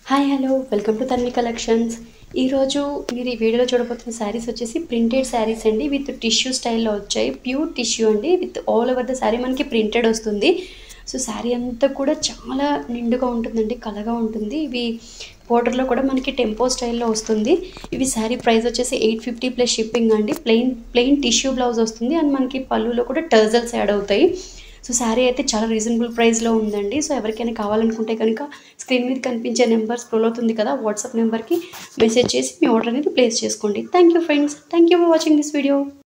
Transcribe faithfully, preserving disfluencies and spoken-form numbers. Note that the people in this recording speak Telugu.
Hi hello welcome to Tanvi collections. ఈరోజు మీరు ఈ వీడియోలో చూడబోతున్న శారీస్ వచ్చేసి ప్రింటెడ్ శారీస్ అండి. విత్ టిష్యూ స్టైల్లో వచ్చాయి. ప్యూర్ టిష్యూ అండి. With all over the sari మనకి ప్రింటెడ్ వస్తుంది. సో శారీ అంతా కూడా చాలా నిండుగా ఉంటుందండి, కలగా ఉంటుంది. ఇవి బోర్డర్లో కూడా మనకి టెంపో స్టైల్లో వస్తుంది. ఇవి శారీ ప్రైస్ వచ్చేసి ఎయిట్ ఫిఫ్టీ ప్లస్ షిప్పింగ్ అండి. ప్లెయిన్ ప్లెయిన్ టిష్యూ బ్లౌజ్ వస్తుంది అండ్ మనకి పళ్ళులో కూడా టర్జల్స్ యాడ్ అవుతాయి. సో శారీ అయితే చాలా రీజనబుల్ ప్రైస్లో ఉందండి. సో ఎవరికైనా కావాలనుకుంటే కనుక స్క్రీన్ మీద కనిపించే నెంబర్ స్క్రోల్ అవుతుంది కదా, వాట్సాప్ నెంబర్కి మెసేజ్ చేసి మీ ఆర్డర్ అనేది ప్లేస్ చేసుకోండి. Thank you friends. Thank you for watching this video.